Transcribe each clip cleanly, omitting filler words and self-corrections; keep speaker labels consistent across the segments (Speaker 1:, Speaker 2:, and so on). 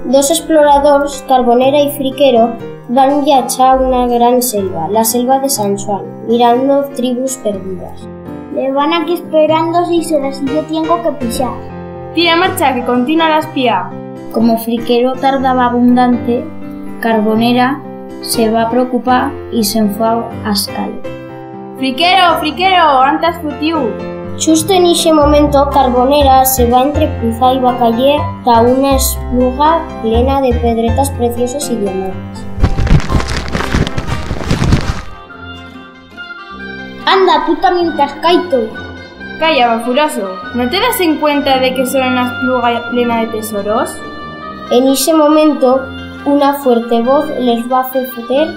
Speaker 1: Dos exploradores, Carbonera y Friquero, van viajar a una gran selva, la selva de San Juan, mirando tribus perdidas.
Speaker 2: Le van aquí esperando 6 horas y yo tengo que pisar.
Speaker 3: Tira marcha, que continúa la espía.
Speaker 4: Como Friquero tardaba abundante, Carbonera se va a preocupar y se enfua a escala.
Speaker 3: Friquero, antes futiu.
Speaker 1: Justo en ese momento, Carbonera se va entrepuzar y va a caer a una espluga plena de pedretas preciosas y diamantes.
Speaker 2: Anda, tú también te has caído.
Speaker 3: Calla, bafuroso. ¿No te das en cuenta de que son una espluga plena de tesoros?
Speaker 1: En ese momento, una fuerte voz les va a hacer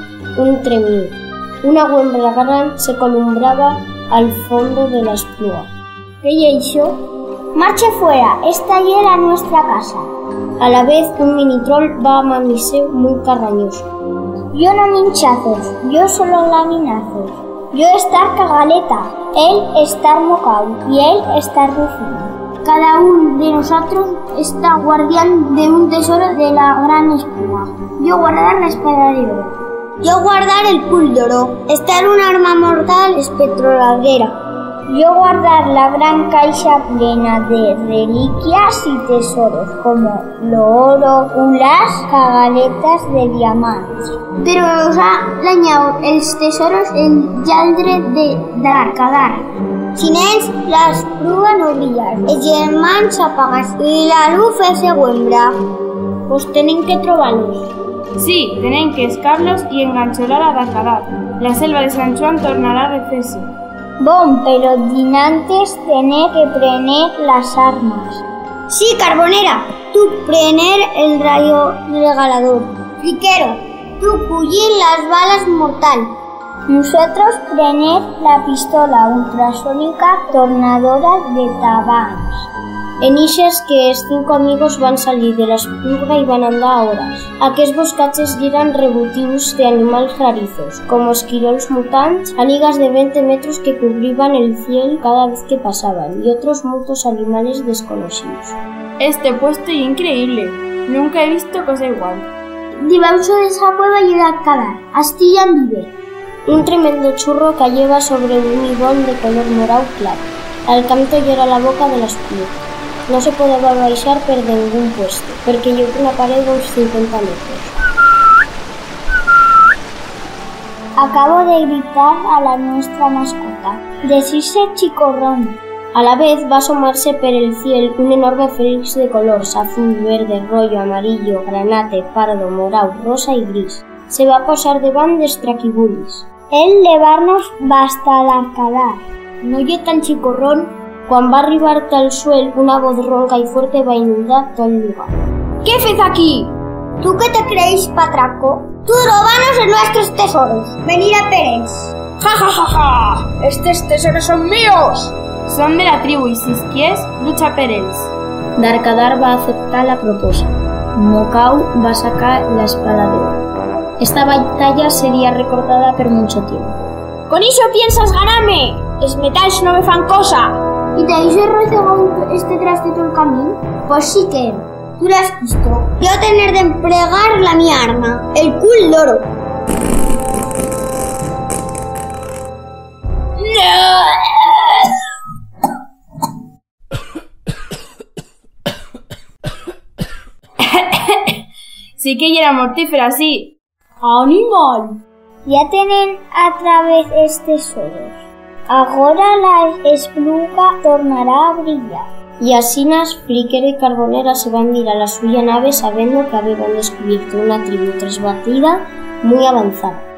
Speaker 1: un tremido. Una huembra gran se columbraba al fondo de la espluga.
Speaker 2: ¿Qué es eso? Marche fuera, esta ya era nuestra casa.
Speaker 1: A la vez, un mini troll va a mamirse muy carrañoso.
Speaker 2: Yo no minchazos, yo solo laminazos. Yo estar cagaleta, él estar mocao y él estar rufino. Cada uno de nosotros está guardián de un tesoro de la gran espluga. Yo guardar la espada de oro.
Speaker 5: Yo guardar el pul de oro. Estar un arma mortal espectroladera.
Speaker 2: Yo guardar la gran caixa plena de reliquias y tesoros, como lo oro, ulas cagaletas de diamantes.
Speaker 5: Pero nos ha dañado els tesoros en Yaldre de Darkadar. Sin ells, la espluga no brillar, els germans s'apagas y la luz se huembra.
Speaker 2: Pues tienen que trobarlos.
Speaker 3: Sí, tienen que escarlos y engancholar a Darkadar. La selva de San Juan tornará a recerse.
Speaker 2: Bon, pero dinantes tener que prener las armas.
Speaker 5: Sí, Carbonera, tú prener el rayo regalador. Friquero, tú pullir las balas mortal.
Speaker 2: Nosotros prener la pistola ultrasónica tornadora de Tabans.
Speaker 1: En ixes que els 5 amigos van salir de la espluga y van andar a horas. Aquests boscatges eran rebutius de animales rarizos, como esquirols mutants, anigas de 20 metros que cubrían el cielo cada vez que pasaban, y otros muchos animales desconocidos.
Speaker 3: Este puesto es increíble. Nunca he visto cosa igual.
Speaker 2: Debajo de esa cueva y Darkadar, Astillan vive.
Speaker 1: Un tremendo churro cayeva sobre un ibón de color morado claro. Al canto era la boca de la espluga. No se podía baixar per ningún puesto, porque llevó una pared de unos 50 metros.
Speaker 2: Acabo de gritar a la nuestra mascota. Decirse chicorrón.
Speaker 1: A la vez va a asomarse per el cielo un enorme félix de colores azul, verde, rollo, amarillo, granate, pardo, morado, rosa y gris. Se va a posar devant dels traquibulis.
Speaker 2: El llevarnos basta Darkadar.
Speaker 1: No lle tan chicorrón. Cuando va a arribar al suelo, una voz ronca y fuerte va a inundar todo el lugar.
Speaker 5: ¿Qué haces aquí? ¿Tú qué te creéis, patraco? ¡Tú robanos nuestros tesoros! ¡Venir a Pérez!
Speaker 3: ¡Ja, ja, ja, ja! ¡Estos tesoros son míos! Son de la tribu y si quieres, lucha per ells.
Speaker 4: Darkadar va a aceptar la propuesta. Mocao va a sacar la espada de oro. Esta batalla sería recordada por mucho tiempo.
Speaker 3: ¿Con eso piensas ganarme? Els metalls no me fan cosa.
Speaker 2: ¿Y te habéis rozado este traste todo el camino?
Speaker 5: Pues sí que, tú lo has visto. Yo tener de emplear la mi arma, el cul de oro.
Speaker 3: Sí que era mortífera, sí.
Speaker 2: ¡Animal! Ya tienen a través estos tesoros. Ahora la espluga tornará a brillar.
Speaker 1: Y asinas, Friquero y Carbonera se van a ir a la suya nave sabiendo que habían descubierto una tribu trasbatida muy avanzada.